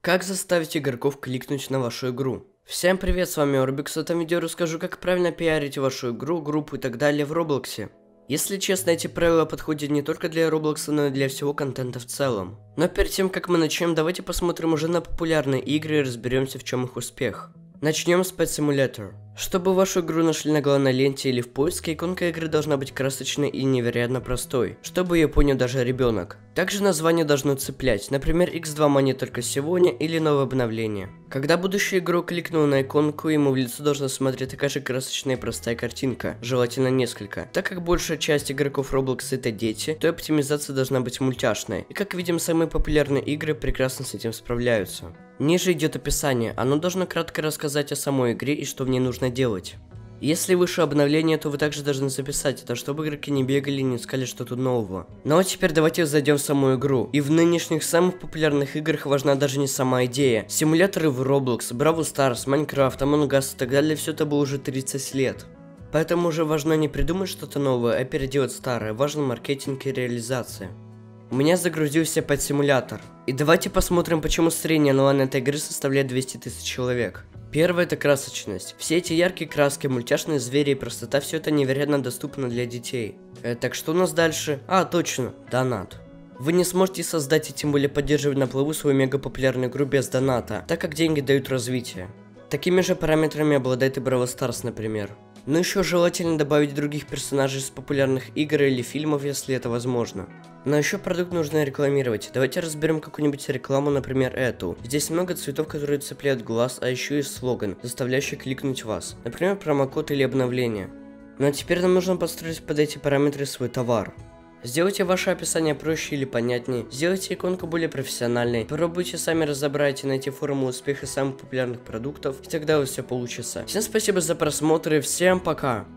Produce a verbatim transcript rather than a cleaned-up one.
Как заставить игроков кликнуть на вашу игру? Всем привет, с вами Орбикс. В этом видео расскажу, как правильно пиарить вашу игру, группу и так далее в Роблоксе. Если честно, эти правила подходят не только для Роблокса, но и для всего контента в целом. Но перед тем, как мы начнем, давайте посмотрим уже на популярные игры и разберемся, в чем их успех. Начнем с Pet Simulator. Чтобы вашу игру нашли на главной ленте или в поиске, иконка игры должна быть красочной и невероятно простой, чтобы ее понял даже ребенок. Также название должно цеплять, например, икс два Money только сегодня или новое обновление. Когда будущий игрок кликнул на иконку, ему в лицо должна смотреть такая же красочная и простая картинка, желательно несколько. Так как большая часть игроков Roblox это дети, то оптимизация должна быть мультяшной, и как видим, самые популярные игры прекрасно с этим справляются. Ниже идет описание, оно должно кратко рассказать о самой игре и что в ней нужно делать. Если выше обновление, то вы также должны записать это, чтобы игроки не бегали и не искали что-то нового. Ну а теперь давайте зайдем в саму игру. И в нынешних самых популярных играх важна даже не сама идея. Симуляторы в Roblox, Brawl Stars, Minecraft, Among Us и так далее, все это было уже тридцать лет. Поэтому уже важно не придумать что-то новое, а переделать старое, важен маркетинг и реализация. У меня загрузился Pet Simulator. И давайте посмотрим, почему средняя онлайн этой игры составляет двести тысяч человек. Первое — это красочность. Все эти яркие краски, мультяшные звери и простота, все это невероятно доступно для детей. Э, так что у нас дальше? А, точно, донат. Вы не сможете создать и тем более поддерживать на плаву свою мега популярную игру без доната, так как деньги дают развитие. Такими же параметрами обладает и Brawl Stars, например. Но еще желательно добавить других персонажей из популярных игр или фильмов, если это возможно. Но еще продукт нужно рекламировать. Давайте разберем какую-нибудь рекламу, например, эту. Здесь много цветов, которые цепляют глаз, а еще и слоган, заставляющий кликнуть вас. Например, промокод или обновление. Ну а теперь нам нужно подстроить под эти параметры свой товар. Сделайте ваше описание проще или понятнее, сделайте иконку более профессиональной, попробуйте сами разобрать и найти формулу успеха самых популярных продуктов, и тогда у вас все получится. Всем спасибо за просмотр и всем пока!